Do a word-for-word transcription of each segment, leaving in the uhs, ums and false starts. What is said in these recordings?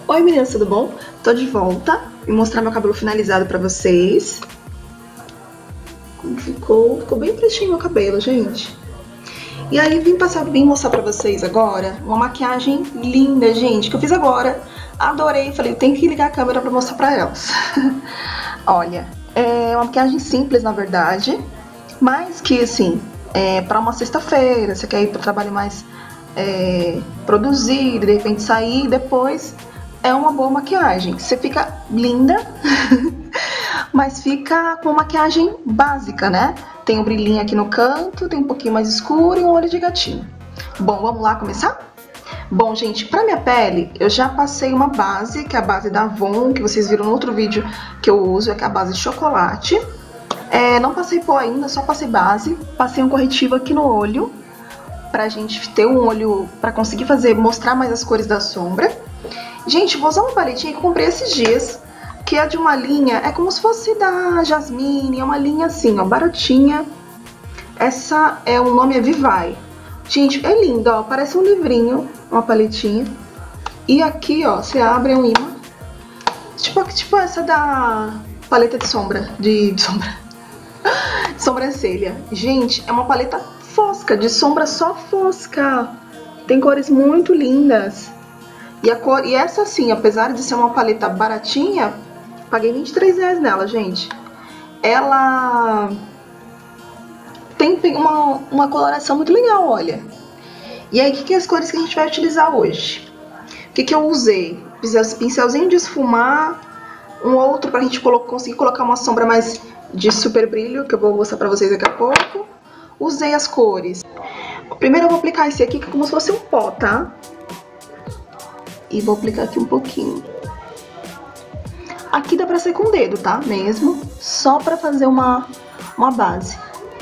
Oi meninas, tudo bom? Tô de volta e mostrar meu cabelo finalizado pra vocês. Como ficou? Ficou bem pretinho meu cabelo, gente. E aí vim passar, vim mostrar pra vocês agora uma maquiagem linda, gente, que eu fiz agora. Adorei, falei, tem que ligar a câmera pra mostrar pra elas. Olha, é uma maquiagem simples na verdade, mas que assim, é pra uma sexta-feira, você quer ir pro trabalho mais é, produzido, de repente sair depois. É uma boa maquiagem, você fica linda, mas fica com maquiagem básica, né? Tem um brilhinho aqui no canto, tem um pouquinho mais escuro e um olho de gatinho. Bom, vamos lá começar? Bom, gente, pra minha pele, eu já passei uma base, que é a base da Avon, que vocês viram no outro vídeo que eu uso, é que é a base de chocolate. É, não passei pó ainda, só passei base. Passei um corretivo aqui no olho, pra gente ter um olho, pra conseguir fazer, mostrar mais as cores da sombra. Gente, vou usar uma paletinha que eu comprei esses dias, que é de uma linha, é como se fosse da Jasmine, é uma linha assim, ó, baratinha. Essa é, o nome é Vivai. Gente, é linda, ó, parece um livrinho, uma paletinha. E aqui, ó, você abre um imã, tipo, tipo essa da paleta de sombra, de, de sombra, sobrancelha. Gente, é uma paleta fosca, de sombra só fosca. Tem cores muito lindas. E, a cor, e essa assim, apesar de ser uma paleta baratinha, paguei vinte e três reais nela, gente. Ela tem uma, uma coloração muito legal, olha. E aí, o que, que é as cores que a gente vai utilizar hoje? O que, que eu usei? Pincelzinho de esfumar, um outro pra gente colo conseguir colocar uma sombra mais de super brilho, que eu vou mostrar pra vocês daqui a pouco. Usei as cores. Primeiro eu vou aplicar esse aqui, que é como se fosse um pó, tá? E vou aplicar aqui um pouquinho. Aqui dá pra ser com o dedo, tá? Mesmo. Só pra fazer uma, uma base.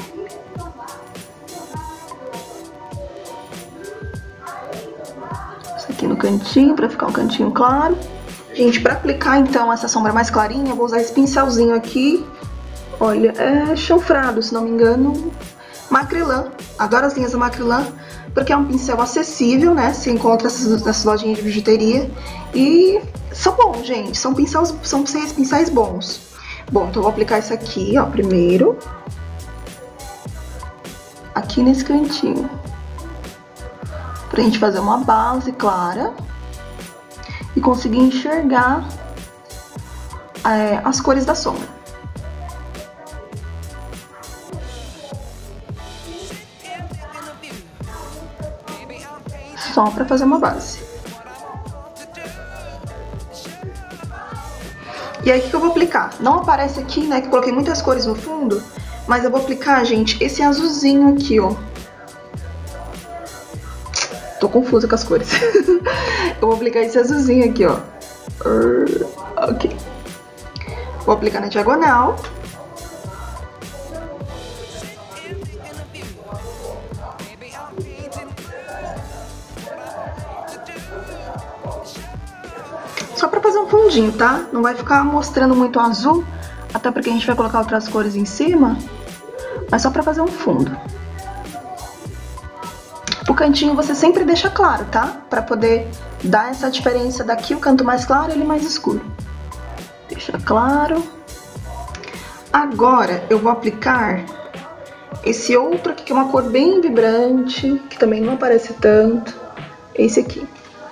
Isso aqui no cantinho, pra ficar um cantinho claro. Gente, pra aplicar então essa sombra mais clarinha, eu vou usar esse pincelzinho aqui. Olha, é chanfrado, se não me engano. Macrylan. Adoro as linhas da Macrylan, porque é um pincel acessível, né? Se encontra nessas lojinhas de bijuteria. E são bons, gente. São pincéis, são pincéis bons. Bom, então eu vou aplicar isso aqui, ó, primeiro. Aqui nesse cantinho. Pra gente fazer uma base clara. E conseguir enxergar é, as cores da sombra. Só pra fazer uma base. E aí, o que, que eu vou aplicar? Não aparece aqui, né, que eu coloquei muitas cores no fundo, mas eu vou aplicar, gente, esse azulzinho aqui, ó. Tô confusa com as cores. Eu vou aplicar esse azulzinho aqui, ó. Ok. Vou aplicar na diagonal. Só pra fazer um fundinho, tá? Não vai ficar mostrando muito azul, até porque a gente vai colocar outras cores em cima, mas só pra fazer um fundo. O cantinho você sempre deixa claro, tá? Pra poder dar essa diferença daqui, o canto mais claro e ele mais escuro. Deixa claro. Agora eu vou aplicar esse outro aqui, que é uma cor bem vibrante, que também não aparece tanto. Esse aqui.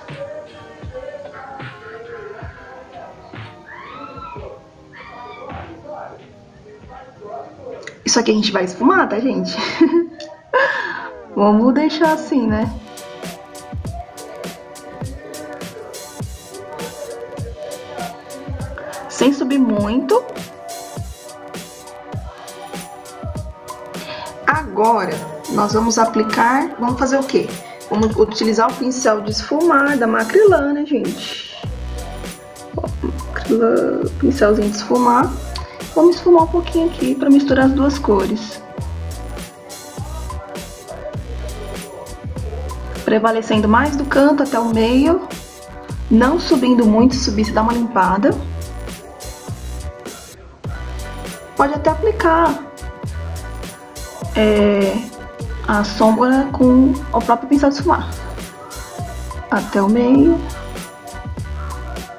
Isso aqui a gente vai esfumar, tá, gente? Vamos deixar assim, né? Sem subir muito. Agora, nós vamos aplicar... Vamos fazer o quê? Vamos utilizar o pincel de esfumar da Macrylan, né, gente? Ó, Macrylan, pincelzinho de esfumar. Vamos esfumar um pouquinho aqui para misturar as duas cores. Prevalecendo mais do canto até o meio. Não subindo muito, se subir, se dá uma limpada. Pode até aplicar é, a sombra com o próprio pincel de esfumar. Até o meio.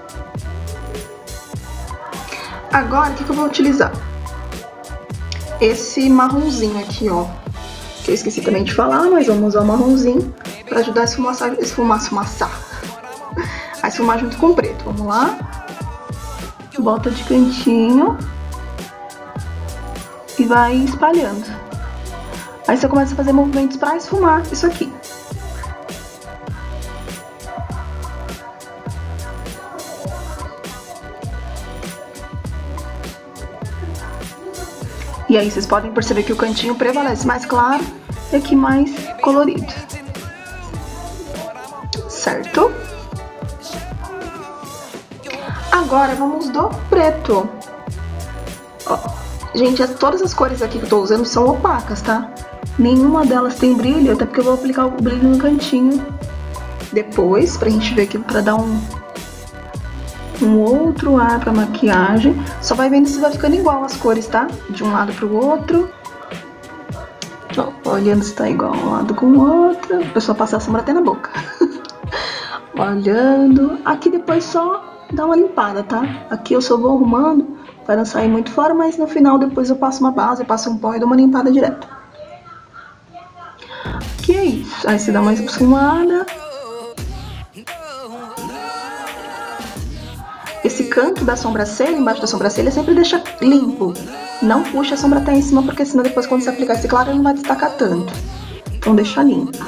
Agora, o que, que eu vou utilizar? Esse marronzinho aqui, ó. Que eu esqueci também de falar, mas vamos usar o marronzinho pra ajudar a esfumaçar, esfumar, esfumaçar. A esfumar junto com o preto. Vamos lá. Bota de cantinho. E vai espalhando. Aí você começa a fazer movimentos pra esfumar isso aqui. E aí vocês podem perceber que o cantinho prevalece mais claro e aqui mais colorido. Certo? Agora vamos do preto. Ó, gente, as, todas as cores aqui que eu tô usando são opacas, tá? Nenhuma delas tem brilho, até porque eu vou aplicar o brilho no cantinho depois, pra gente ver aqui, pra dar um, um outro ar pra maquiagem. Só vai vendo se vai ficando igual as cores, tá? De um lado pro outro. Ó, olhando se tá igual um lado com o outro. A pessoa passa a sombra até na boca. Olhando. Aqui depois só dá uma limpada, tá? Aqui eu só vou arrumando pra não sair muito fora, mas no final depois eu passo uma base, eu passo um pó e dou uma limpada direto. Que é isso. Aí você dá mais esfumada. Esse canto da sobrancelha, embaixo da sobrancelha, sempre deixa limpo. Não puxa a sombra até em cima, porque senão depois quando você aplicar esse claro, ele não vai destacar tanto. Então deixa limpo.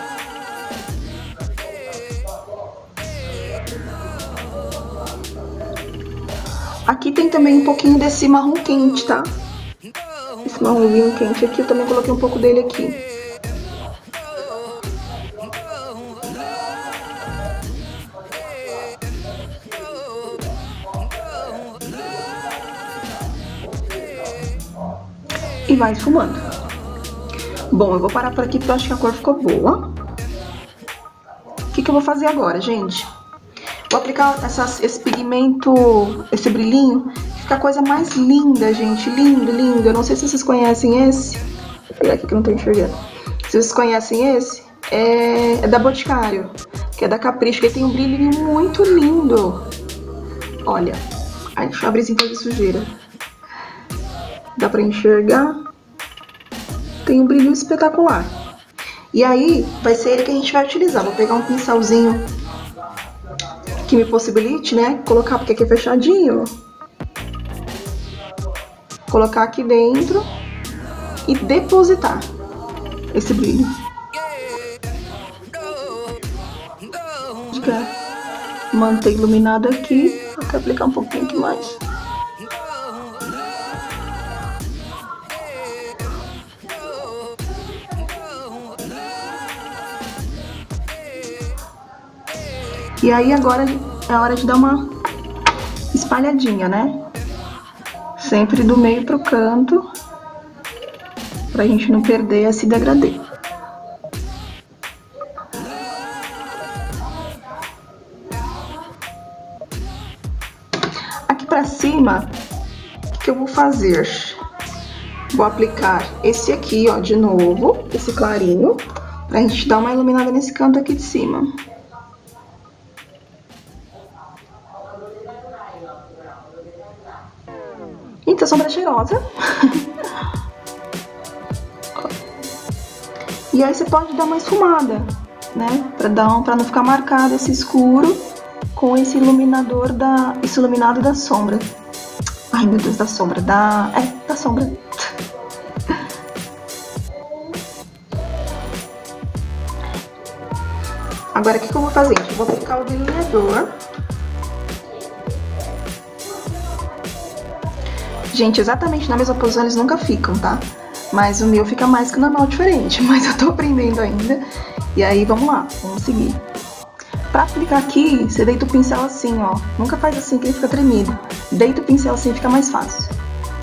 Aqui tem também um pouquinho desse marrom quente, tá? Esse marronzinho quente aqui, eu também coloquei um pouco dele aqui. E vai esfumando. Bom, eu vou parar por aqui porque eu acho que a cor ficou boa. O que, que eu vou fazer agora, gente? Vou aplicar essas, esse pigmento, esse brilhinho, que fica a coisa mais linda, gente. Lindo, lindo. Eu não sei se vocês conhecem esse. Vou pegar aqui que eu não tô enxergando. Se vocês conhecem esse, é, é da Boticário, que é da Capricho, que tem um brilhinho muito lindo. Olha. Ai, deixa eu abrir sem fazer sujeira. Dá pra enxergar? Tem um brilho espetacular. E aí, vai ser ele que a gente vai utilizar. Vou pegar um pincelzinho que me possibilite, né? Colocar, porque aqui é fechadinho. Colocar aqui dentro e depositar esse brilho. Manter iluminado aqui. Vou aplicar um pouquinho aqui mais. E aí agora é a hora de dar uma espalhadinha, né? Sempre do meio pro canto, pra gente não perder esse degradê. Aqui pra cima, o que eu vou fazer? Vou aplicar esse aqui, ó, de novo, esse clarinho, pra gente dar uma iluminada nesse canto aqui de cima. Então, sombra cheirosa. E aí você pode dar uma esfumada, né? Pra, dar um, pra não ficar marcado esse escuro com esse iluminador da... Esse iluminado da sombra. Ai, meu Deus, da sombra. Da... É, da sombra. Agora, o que, que eu vou fazer? Eu vou aplicar o delineador. Gente, exatamente na mesma posição eles nunca ficam, tá? Mas o meu fica mais que o normal diferente, mas eu tô aprendendo ainda. E aí, vamos lá, vamos seguir. Pra aplicar aqui, você deita o pincel assim, ó. Nunca faz assim que ele fica tremido. Deita o pincel assim, fica mais fácil.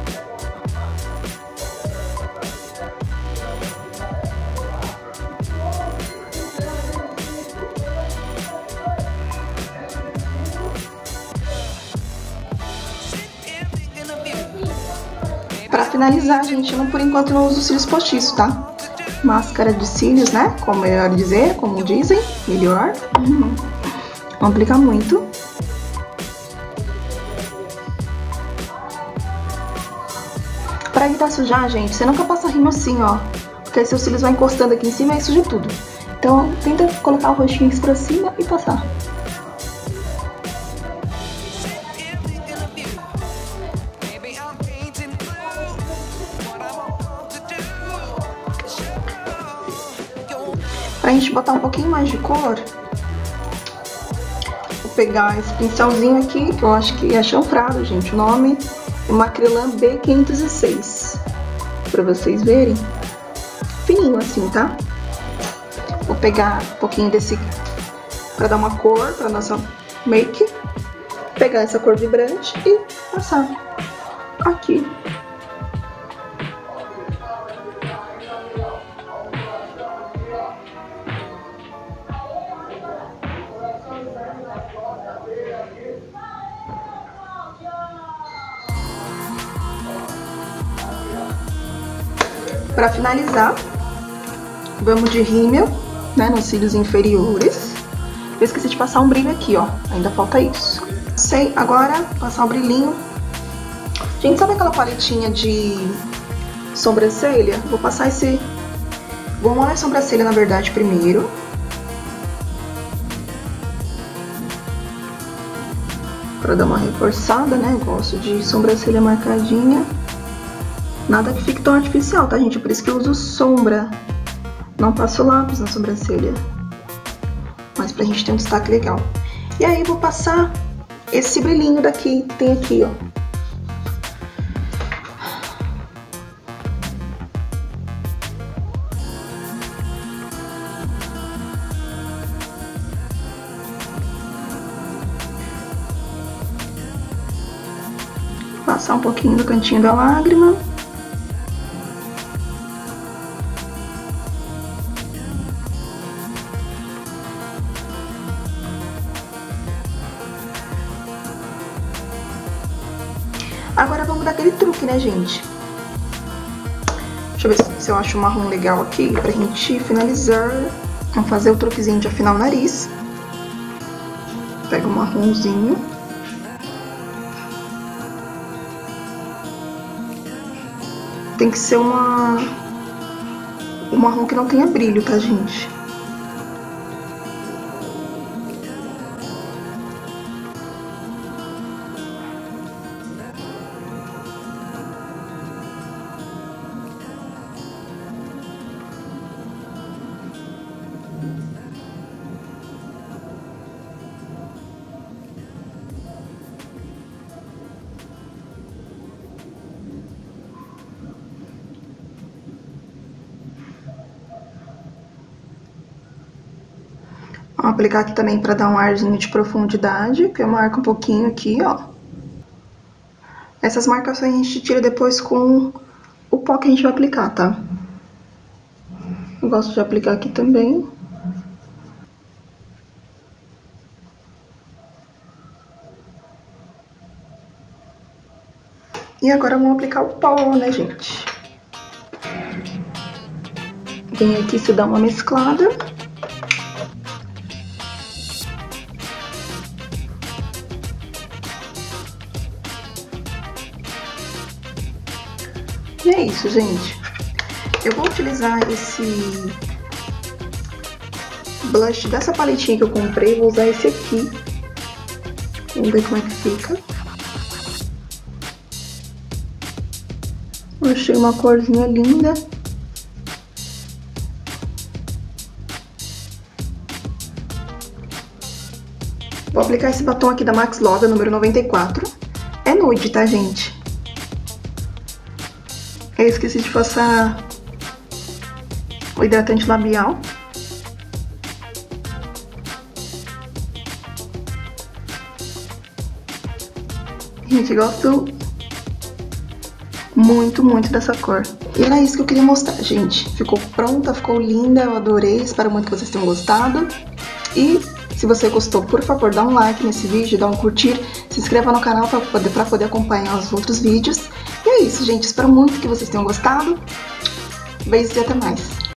Pra finalizar, gente, eu não, por enquanto não uso cílios postiços, tá? Máscara de cílios, né? Como é melhor dizer, como dizem, melhor. Uhum. Não aplica muito. Pra evitar sujar, gente, você nunca passa rímel assim, ó. Porque aí seus cílios vão encostando aqui em cima e suja tudo. Então, tenta colocar o rostinho aqui pra cima e passar. Pra gente botar um pouquinho mais de cor, vou pegar esse pincelzinho aqui, que eu acho que é chanfrado, gente. O nome é Macrylan B quinhentos e seis. Pra vocês verem. Fininho assim, tá? Vou pegar um pouquinho desse pra dar uma cor pra nossa make. Pegar essa cor vibrante e passar aqui. Para finalizar, vamos de rímel, né, nos cílios inferiores. Eu esqueci de passar um brilho aqui, ó, ainda falta isso. Sei, agora passar um brilhinho. Gente, sabe aquela paletinha de sobrancelha? Vou passar esse... Vou molhar a sobrancelha, na verdade, primeiro. Pra dar uma reforçada, né, eu gosto de sobrancelha marcadinha. Nada que fique tão artificial, tá, gente? Por isso que eu uso sombra. Não passo lápis na sobrancelha. Mas pra gente ter um destaque legal. E aí, vou passar esse brilhinho daqui, que tem aqui, ó. Passar um pouquinho do cantinho da lágrima. Agora vamos dar aquele truque, né, gente? Deixa eu ver se eu acho um marrom legal aqui pra gente finalizar. Vamos fazer o truquezinho de afinar o nariz. Pega um marronzinho. Tem que ser uma... um marrom que não tenha brilho, tá, gente? Vou aplicar aqui também pra dar um arzinho de profundidade, que eu marco um pouquinho aqui, ó. Essas marcações a gente tira depois com o pó que a gente vai aplicar, tá? Eu gosto de aplicar aqui também. E agora vamos aplicar o pó, né, gente? Vem aqui se dá uma mesclada. E é isso, gente. Eu vou utilizar esse blush dessa paletinha que eu comprei. Vou usar esse aqui. Vamos ver como é que fica. Eu achei uma corzinha linda. Vou aplicar esse batom aqui da Max Loga, número noventa e quatro. É nude, tá, gente? Eu esqueci de passar o hidratante labial. Gente, gosto muito, muito dessa cor. E era isso que eu queria mostrar, gente. Ficou pronta, ficou linda, eu adorei. Espero muito que vocês tenham gostado. E se você gostou, por favor, dá um like nesse vídeo, dá um curtir. Se inscreva no canal para poder, pra poder acompanhar os outros vídeos. E é isso, gente. Espero muito que vocês tenham gostado. Beijos e até mais.